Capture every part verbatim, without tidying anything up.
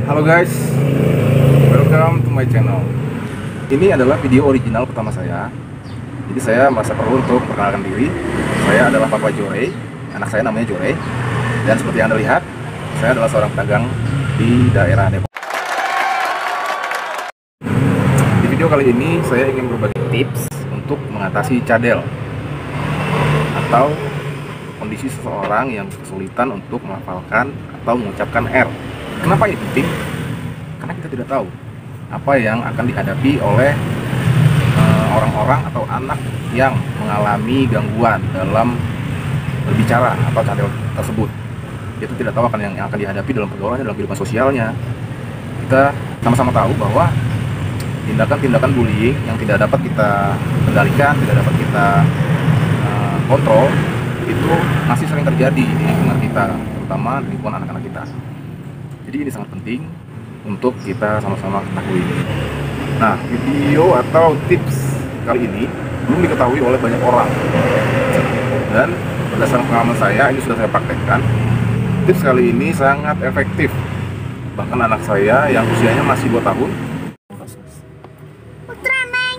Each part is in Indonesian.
Halo guys, welcome to my channel. Ini adalah video original pertama saya. Jadi saya merasa perlu untuk memperkenalkan diri. Saya adalah Papa Jore, anak saya namanya Jore. Dan seperti yang Anda lihat, saya adalah seorang pedagang di daerah Depok. Di video kali ini saya ingin berbagi tips untuk mengatasi cadel atau kondisi seseorang yang kesulitan untuk melafalkan atau mengucapkan R. Kenapa ini penting? Karena kita tidak tahu apa yang akan dihadapi oleh orang-orang uh, atau anak yang mengalami gangguan dalam berbicara atau cadel tersebut. Kita tidak tahu akan yang, yang akan dihadapi dalam pergaulannya, dalam kehidupan sosialnya. Kita sama-sama tahu bahwa tindakan-tindakan bullying yang tidak dapat kita kendalikan, tidak dapat kita uh, kontrol, itu masih sering terjadi di lingkungan kita, terutama di lingkungan anak-anak kita. Jadi ini sangat penting untuk kita sama-sama ketahui. Nah, video atau tips kali ini belum diketahui oleh banyak orang. Dan berdasarkan pengalaman saya, ini sudah saya praktekkan. Tips kali ini sangat efektif. Bahkan anak saya yang usianya masih dua tahun Ultraman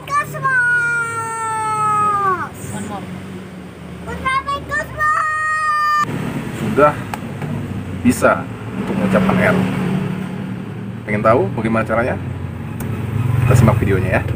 Cosmos. Ultraman Cosmos. sudah bisa untuk mengucapkan R. Pengen tahu bagaimana caranya? Kita simak videonya ya.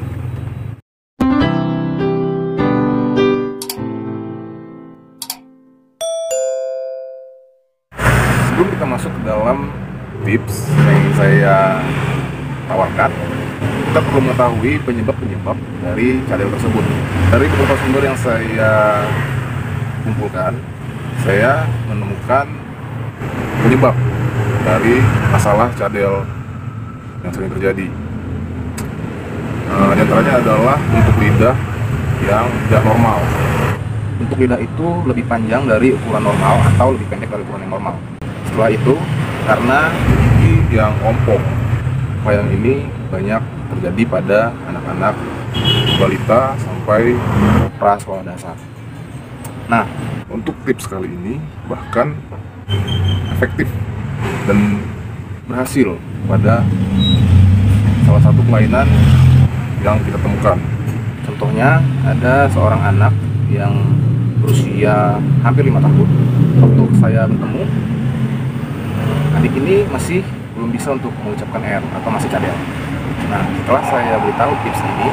Sebelum kita masuk ke dalam tips yang saya tawarkan, kita perlu mengetahui penyebab-penyebab dari cadel tersebut. Dari beberapa sumber yang saya kumpulkan, saya menemukan penyebab dari masalah cadel yang sering terjadi. Nah, di antaranya adalah bentuk lidah yang tidak normal. Bentuk lidah itu lebih panjang dari ukuran normal atau lebih pendek dari ukuran yang normal. Setelah itu, karena gigi yang ompong. Yang ini banyak terjadi pada anak-anak balita sampai prasekolah dasar. Nah, untuk tips kali ini bahkan efektif dan berhasil pada salah satu kelainan yang kita temukan. Contohnya, ada seorang anak yang berusia hampir lima tahun. Waktu saya bertemu, adik ini masih belum bisa untuk mengucapkan R atau masih cadel. Nah, setelah saya beritahu tips ini,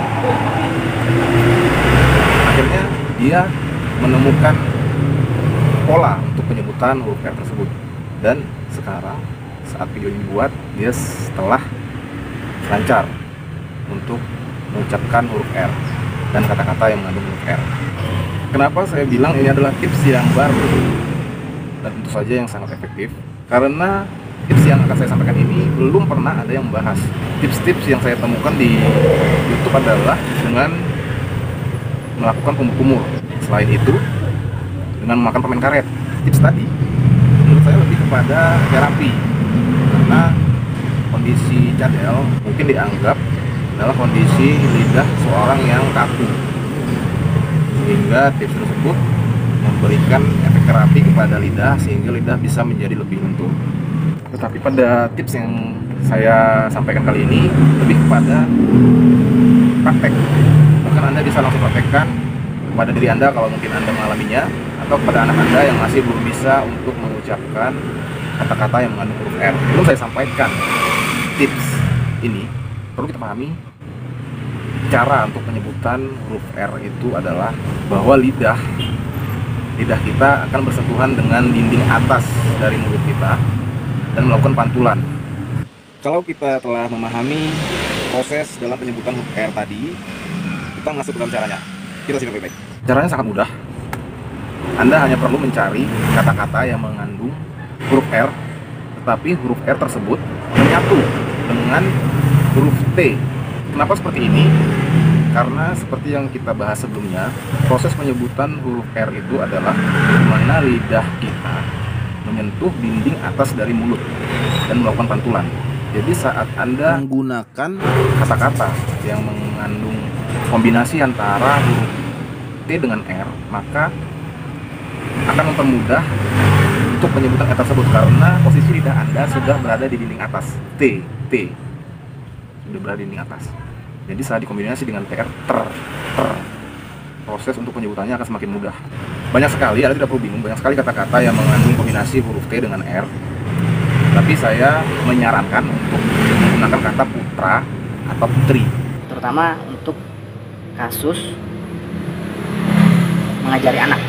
akhirnya dia menemukan pola untuk penyebutan huruf R tersebut. Dan sekarang saat video ini dibuat, dia setelah lancar untuk mengucapkan huruf R dan kata-kata yang mengandung huruf R. Kenapa saya bilang ini adalah tips yang baru dan tentu saja yang sangat efektif? Karena tips yang akan saya sampaikan ini belum pernah ada yang membahas. Tips-tips yang saya temukan di YouTube adalah dengan melakukan kumur-kumur. Selain itu, dengan memakan permen karet. Tips tadi menurut saya lebih kepada terapi, karena kondisi cadel mungkin dianggap adalah kondisi lidah seorang yang kaku, sehingga tips tersebut memberikan efek terapi kepada lidah sehingga lidah bisa menjadi lebih lentur. Tetapi pada tips yang saya sampaikan kali ini lebih kepada praktek. Bahkan Anda bisa langsung praktekkan kepada diri Anda kalau mungkin Anda mengalaminya, atau kepada anak Anda yang masih belum bisa untuk mengucapkan kata-kata yang mengandung huruf R. Belum saya sampaikan tips ini, perlu kita pahami cara untuk penyebutan huruf R itu adalah bahwa lidah lidah kita akan bersentuhan dengan dinding atas dari mulut kita dan melakukan pantulan. Kalau kita telah memahami proses dalam penyebutan huruf R tadi, kita masuk ke dalam caranya. Kita simak baik-baik. Caranya sangat mudah. Anda hanya perlu mencari kata-kata yang mengandung huruf R, tetapi huruf R tersebut menyatu dengan huruf T. Kenapa seperti ini? Karena seperti yang kita bahas sebelumnya, proses penyebutan huruf R itu adalah di mana lidah kita menyentuh dinding atas dari mulut dan melakukan pantulan. Jadi saat Anda menggunakan kata-kata yang mengandung kombinasi antara huruf T dengan R, maka akan mempermudah untuk penyebutan R tersebut karena posisi lidah Anda sudah berada di dinding atas. T, T. Sudah berada di dinding atas. Jadi setelah dikombinasi dengan T R, ter, ter, proses untuk penyebutannya akan semakin mudah. Banyak sekali, Anda tidak perlu bingung, banyak sekali kata-kata yang mengandung kombinasi huruf T dengan R. Tapi saya menyarankan untuk menggunakan kata putra atau putri. Terutama untuk kasus mengajari anak.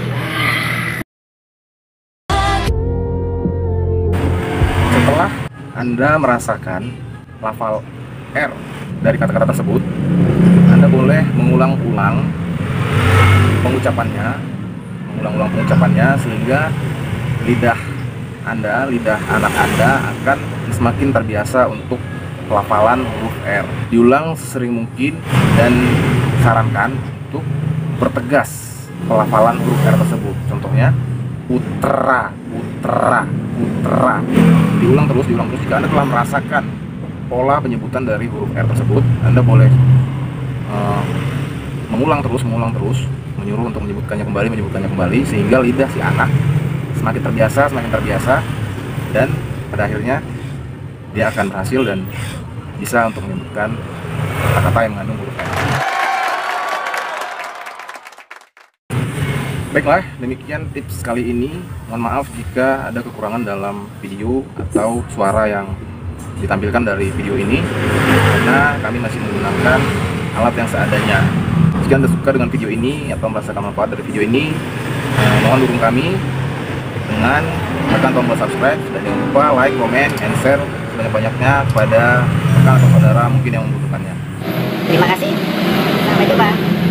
Setelah Anda merasakan lafal R dari kata-kata tersebut, Anda boleh mengulang-ulang pengucapannya, mengulang-ulang pengucapannya sehingga lidah Anda, lidah anak Anda akan semakin terbiasa untuk pelafalan huruf R. Diulang sesering mungkin dan sarankan untuk pertegas pelafalan huruf R tersebut. Contohnya putra, putra, putra. Diulang terus, diulang terus. Jika Anda telah merasakan pola penyebutan dari huruf R tersebut, Anda boleh uh, mengulang terus, mengulang terus, menyuruh untuk menyebutkannya kembali, menyebutkannya kembali, sehingga lidah si anak semakin terbiasa, semakin terbiasa, dan pada akhirnya dia akan berhasil dan bisa untuk menyebutkan kata-kata yang mengandung huruf R. Baiklah, demikian tips kali ini. Mohon maaf jika ada kekurangan dalam video atau suara yang ditampilkan dari video ini, karena kami masih menggunakan alat yang seadanya. Jika Anda suka dengan video ini atau merasakan manfaat dari video ini, eh, mohon dukung kami dengan tekan tombol subscribe dan jangan lupa like, comment, and share sebanyak-banyaknya kepada rekan atau saudara mungkin yang membutuhkannya. Terima kasih. Sampai jumpa.